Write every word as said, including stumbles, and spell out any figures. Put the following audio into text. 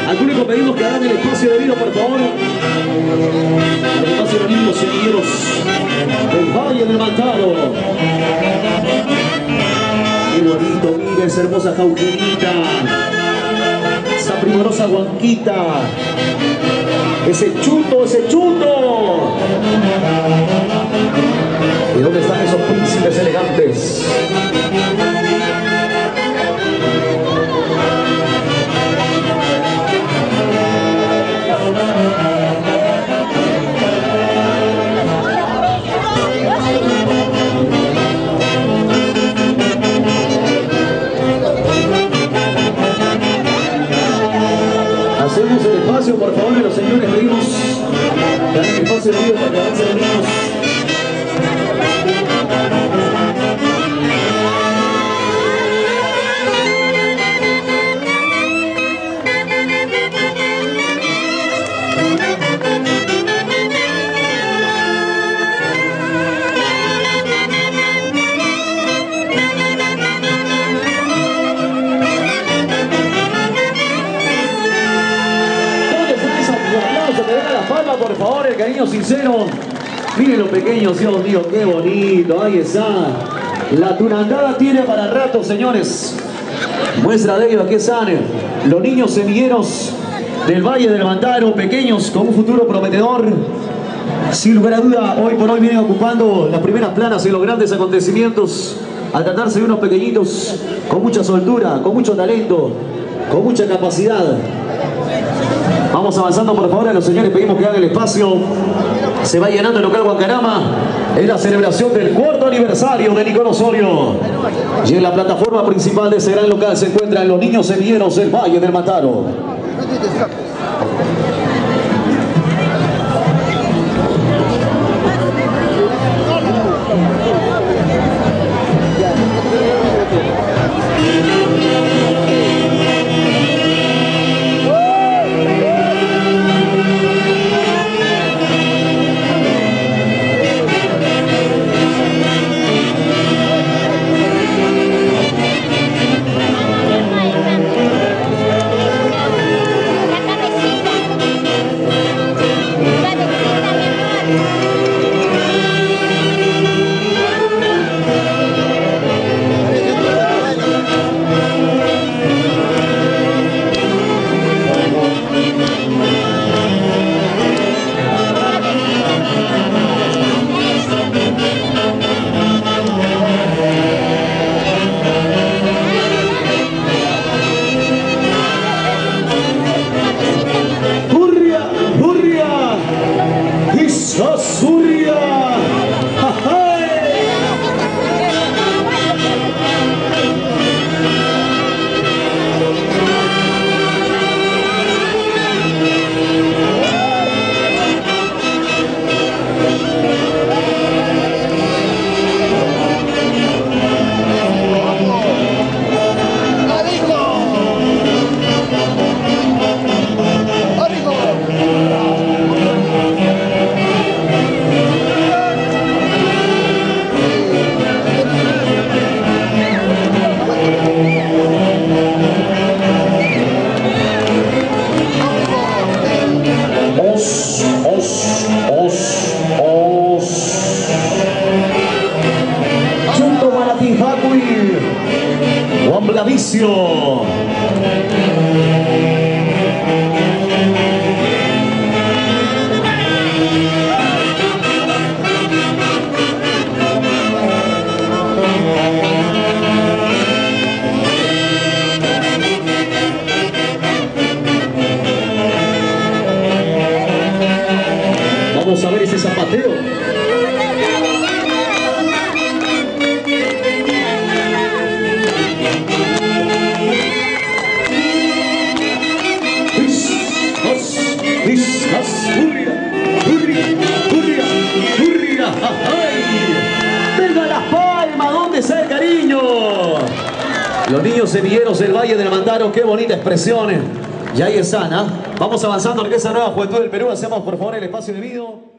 Al público pedimos que hagan el espacio debido, por favor. El espacio de los niños semilleros del Valle del Mantaro. Qué bonito, mire esa hermosa jauquerita. Esa primorosa guanquita. Ese chuto, ese chuto. ¿Y dónde están esos príncipes elegantes? Hacemos el espacio, por favor, y los señores pedimos que hagan el espacio debido para que avancen los niños. Por favor, el cariño sincero. Miren los pequeños, Dios mío, qué bonito. Ahí está. La tunandada tiene para rato, señores. Muestra de ello, aquí están los niños semilleros del Valle del Mantaro, pequeños con un futuro prometedor. Sin lugar a duda, hoy por hoy vienen ocupando las primeras planas en los grandes acontecimientos, al tratarse de unos pequeñitos con mucha soltura, con mucho talento, con mucha capacidad. Vamos avanzando, por favor, a los señores pedimos que hagan el espacio. Se va llenando el local Guancarama en la celebración del cuarto aniversario de Nicolás Osorio. Y en la plataforma principal de ese gran local se encuentran los niños semilleros del Valle del Mantaro. Juan Blavicio. Vamos a ver ese zapateo. ¡Venga las palmas! ¿Dónde está el cariño? Los niños semilleros del Valle del Mantaro, qué bonita expresión. Y ahí están, ¿ah? Vamos avanzando en esa nueva juventud del Perú. Hacemos por favor el espacio debido.